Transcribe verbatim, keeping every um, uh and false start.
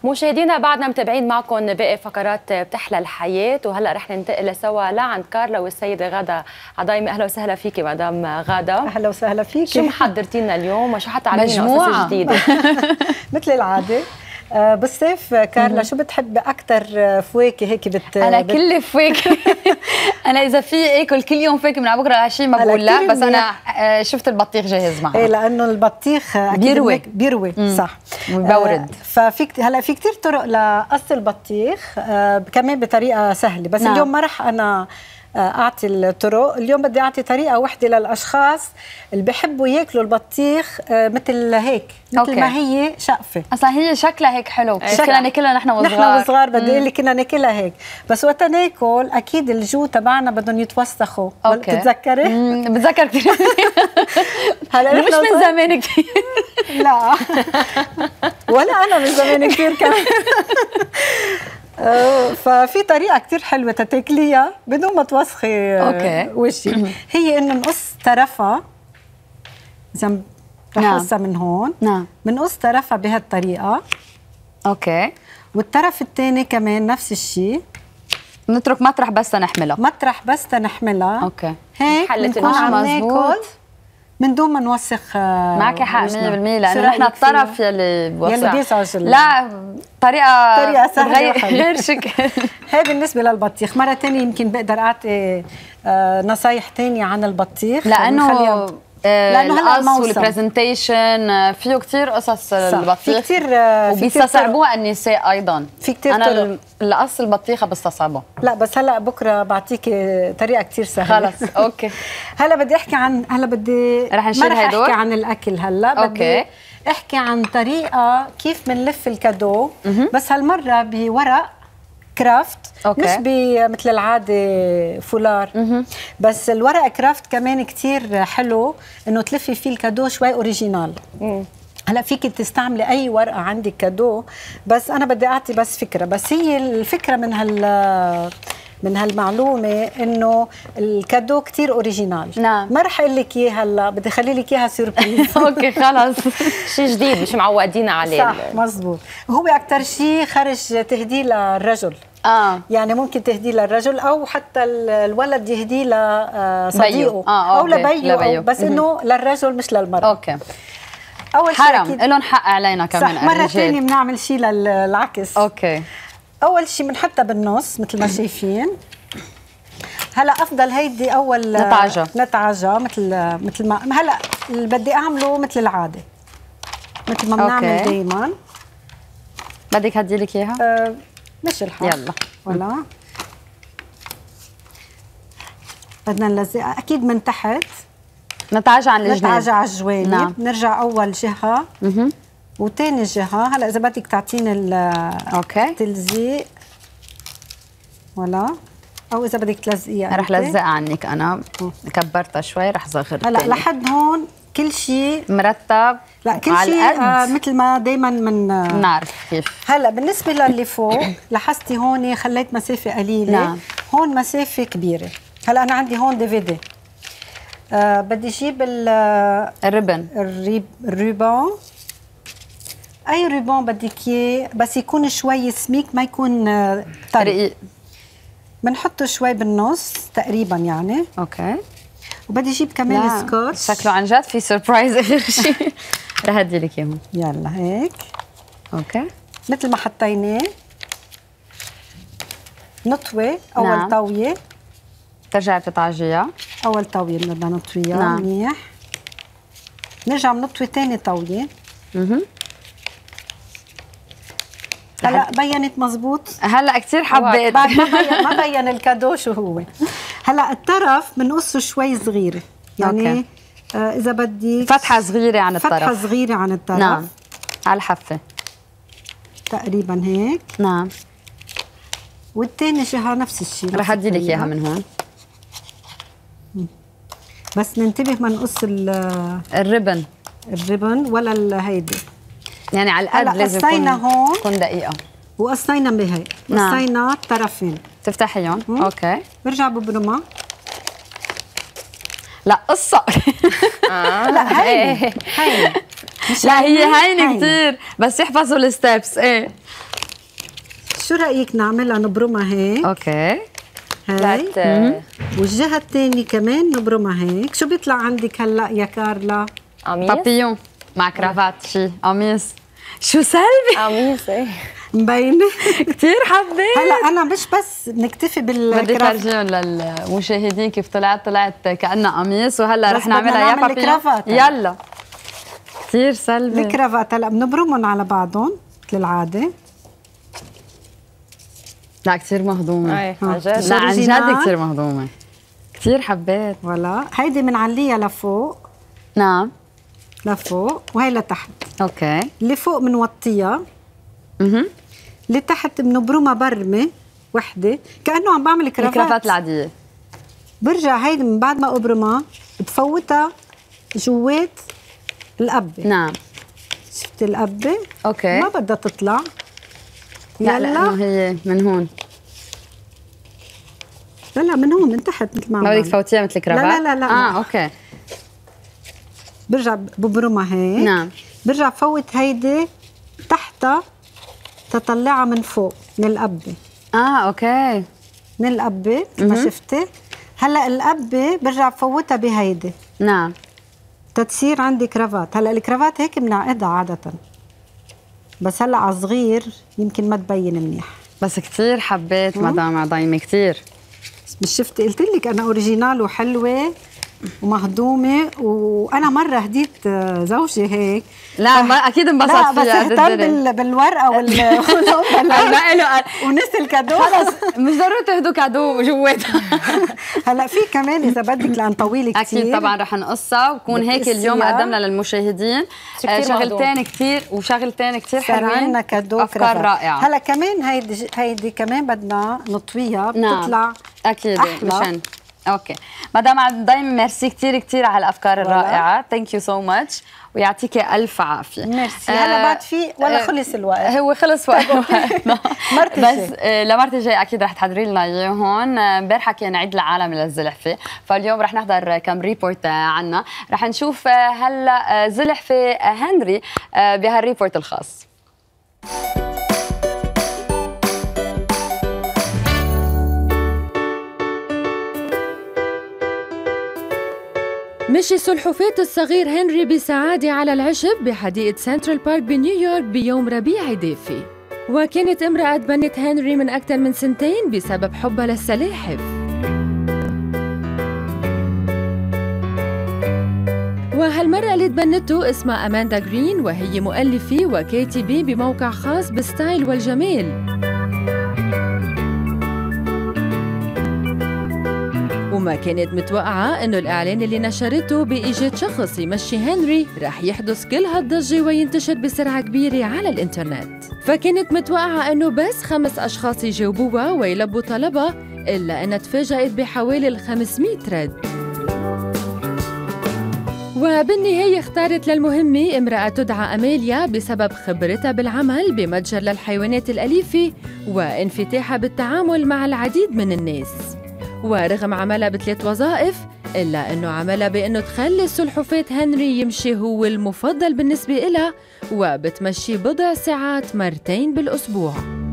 مشاهدينا بعدنا متابعين معكم باقي فقرات بتحلى الحياة، وهلا رح ننتقل سوا لعند كارلا والسيدة غادة عضايمة. أهلا وسهلا فيكي مدام غادة. أهلا وسهلا فيكي. شو محضرتي لنا اليوم وشو حتعلمينا قصص جديدة؟ مثل العادة بالصيف كارلا شو بتحبي أكثر فواكه هيك بت أنا بت... كل فواكه أنا إذا في آكل كل يوم فواكه من بكرة لعشية ما بقول لا، بس أنا شفت البطيخ جاهز معها. إيه لأنه البطيخ بيروي بيروي صح وبورد. آه ففي هلا في كثير طرق لقص البطيخ آه كمان بطريقة سهلة، بس نعم. اليوم ما رح أنا أعطي الطرق، اليوم بدي أعطي طريقة واحدة للأشخاص اللي بحبوا ياكلوا البطيخ مثل هيك، مثل أوكي. ما هي شقفة. أصلا هي شكلها هيك حلو، كنا ناكلها نحن وصغار. نحن وصغار بدي أقول لك كنا ناكلها هيك، بس وقت ناكل أكيد الجو تبعنا بدهم يتوسخوا. بتتذكري؟ بتذكر كثير. هلا مش من زمان كثير. لا ولا أنا من زمان كثير كمان. ففي طريقة كتير حلوة تتاكليها بدون ما توسخي وشي، هي إنه نقص طرفها إذا رح نقصها من هون، نعم بنقص طرفها بهالطريقة. أوكي. والطرف الثاني كمان نفس الشيء، نترك مطرح بس تنحملها. مطرح بس تنحملها. أوكي. هيك بنكون عم ناكل من دون ما نوسخ. معك حق مية بالمية، لأنه نحن الطرف يلي بوسع يلي بيزعج. لا طريقة طريقة سهلة غير شكل. هي بالنسبة للبطيخ. مرة ثانية يمكن بقدر أعطي نصايح ثانية عن البطيخ، لأنه لأنه القص والبرزنتيشن فيه كثير قصص البطيخ، في كثير وبيستصعبوها النساء أيضا. في كثير أنا القص البطيخة بستصعبه. لا بس هلا بكره بعطيكي طريقة كثير سهلة. خلص أوكي. هلا بدي أحكي عن هلا بدي رح نشيل هدول. ما رح أحكي عن الأكل هلا، بدي أوكي. أحكي عن طريقة كيف بنلف الكادو، بس هالمرة بورق كرافت. أوكي. مش مثل العاده فولار. مه. بس الورق كرافت كمان كتير حلو انه تلفي فيه الكادو شوي اوريجينال. مم. هلا فيك تستعملي اي ورقه عندك كادو، بس انا بدي اعطي بس فكره. بس هي الفكره من هال من هالمعلومه انه الكادو كتير اوريجينال. نعم. ما رح اقول لك اياه هلا، بدي اخلي لك اياها سوربريز. اوكي خلص. شيء جديد مش معودين عليه. صح مزبوط. هو اكثر شيء خرج تهديه للرجل. اه يعني ممكن تهديه للرجل او حتى الولد يهديه لصديقه. آه او لبيه، بس انه للرجل مش للمرأة. اوكي. اول شيء حرام لهم حق علينا كمان. صح. مره ثانيه بنعمل شيء للعكس. اوكي. اول شيء بنحطها بالنص مثل ما شايفين. هلا افضل هيدي اول نتعجة نتعجة مثل مثل ما هلا بدي اعمله مثل العاده، مثل ما بنعمل دائما. بدك هدي لك اياها؟ أه مش الحال. يلا ولا بدنا نلزقها اكيد من تحت. نتعجة على الجوانب. نتعجة على الجوانب. نعم. بنرجع اول جهه اها وثاني جهه. هلا اذا بدك تعطيني التلزيق ولا او اذا بدك تلزقيها. رح لزقها عنك انا. كبرتها شوي رح صغر. هلا لحد هون كل شيء مرتب. لا كل شيء آه مثل ما دائما من آه نعرف كيف. هلا بالنسبه للي فوق لاحظتي هون خليت مسافه قليله. نعم. هون مسافه كبيره. هلا انا عندي هون دي في دي. آه بدي اجيب الريبن الريب الريبون. اي ريبون بدك اياه بس يكون شوي سميك، ما يكون آه طري. رقيق. بنحطه شوي بالنص تقريبا يعني. اوكي. وبدي اجيب كمان سكوتش. شكله عن جد في سربرايز اخر شيء. رح ادي لك اياهم. يلا هيك. اوكي. مثل ما حطيناه نطوي اول نعم. طاويه. ترجعي بتطعجيها. اول طاويه بدنا نطويها. نعم. منيح. نرجع بنطوي ثاني طاويه. اها هلا بينت مزبوط. هلا كثير حبيت. بعد ما بين ما بين الكادو شو هو. هلا الطرف بنقصه شوي صغيره يعني. أوكي. آه اذا بدي فتحه صغيره عن الطرف. فتحه صغيره عن الطرف. نعم. على الحفه تقريبا هيك. نعم. والثاني جهه نفس الشيء. رح ادي لك اياها من هون. بس ننتبه ما نقص الريبن الريبن ولا هيدي يعني على القد. لازم قصينا هون تكون دقيقه وقصينا بهيك. نعم. قصينا الطرفين. تفتحيهم. اوكي. برجع ببرمها. لا قصه. آه. لا هينه هينه. لا هي هينه كثير بس يحفظوا الستبس. ايه شو رايك نعملها نبرمها هيك؟ اوكي. هاي والجهه الثانيه كمان نبرمها هيك. شو بيطلع عندك هلا يا كارلا؟ قميص بابيون مع كرافات شي قميص. شو سلبي قميص ايه مبينه كثير حبيت. هلا انا مش بس نكتفي بالكرافت، بدي فرجيهم للمشاهدين كيف طلعت طلعت كأنها قميص، وهلا رح نعملها يا نعمل بابيون. يلا كثير سلبي الكرافات. هلا بنبرمهم على بعضهم مثل العاده. لا كثير مهضومه. ايه عن جد. لا عن جد كثير مهضومه، كثير حبيت. ولا هيدي بنعليها لفوق. نعم لفوق وهي لتحت. اوكي. اللي فوق بنوطيها. اها. اللي تحت بنبرمها برمه وحده كانه عم بعمل كرافات. الكرافات العاديه. برجع هيدي من بعد ما ابرمها بفوتها جوات القبه. نعم. شفت القبه؟ اوكي. ما بدها تطلع. لا لانه هي من هون. لا لا من هون من تحت مثل ما ما بدك تفوتيها مثل الكرافات؟ لا لا لا اه لا. اوكي. برجع ببرمها هيك. نعم. برجع بفوت هيدي تحتها تطلعها من فوق من القبه. اه اوكي. من القبه ما شفتي؟ هلا القبه برجع بفوتها بهيدي. نعم. تتصير عندي كرافات. هلا الكرافات هيك بنعقدها عاده، بس هلا على صغير يمكن ما تبين منيح. بس كثير حبيت مدام عضيمه كثير. مش شفتي قلت لك انا اوريجينال وحلوه ومهضومه. وانا مره هديت زوجي هيك. لا ما اكيد انبسط فيها. لا بس اهتم بال... بالورقه وال ونسي الكادو. خلص مش ضروري تهدوا كادو جواتها. هلا في كمان اذا بدك لان طويله كثير اكيد طبعا رح نقصها وكون هيك اليوم قدمنا للمشاهدين شغلتين كثير وشغلتين كثير حلوين. صار عندنا كادو افكار رائعه. هلا كمان هيدي هيدي كمان بدنا نطويها بتطلع اكيد أحلى. مشان اوكي مدام دايما ميرسي كثير كثير على الافكار الرائعه. ثانك يو سو ماتش ويعطيكي الف عافيه. ميرسي. آه هلا بعد في ولا خلص الوقت؟ هو خلص وقتنا مرتي بس آه لمرتي الجاي اكيد رح تحضري لنا اياه هون. امبارحه كان عيد العالمي للزلحفه، فاليوم رح نحضر كم ريبورت عنا. رح نشوف هلا زلحفه هنري بهالريبورت الخاص. مشي السلحفاة الصغير هنري بسعادة على العشب بحديقة سنترال بارك بنيويورك بيوم ربيع دافي. وكانت امرأة تبنت هنري من أكثر من سنتين بسبب حبها للسلاحف. وهالمرأة اللي تبنته اسمها أماندا جرين، وهي مؤلفة وكاتبة بموقع خاص بالستايل والجمال. وما كانت متوقعة إنه الإعلان اللي نشرته بإيجاد شخص يمشي هنري رح يحدث كل هالضجة وينتشر بسرعة كبيرة على الإنترنت. فكانت متوقعة إنه بس خمس أشخاص يجاوبوها ويلبوا طلبها، إلا إنها تفاجأت بحوالي الخمسمية رد. وبالنهاية اختارت للمهمة امرأة تدعى أماليا بسبب خبرتها بالعمل بمتجر للحيوانات الأليفة وانفتاحها بالتعامل مع العديد من الناس. ورغم عملها بثلاث وظائف، إلا أنه عملها بأنه تخلي السلحفاة هنري يمشي هو المفضل بالنسبة إلها، وبتمشي بضع ساعات مرتين بالأسبوع.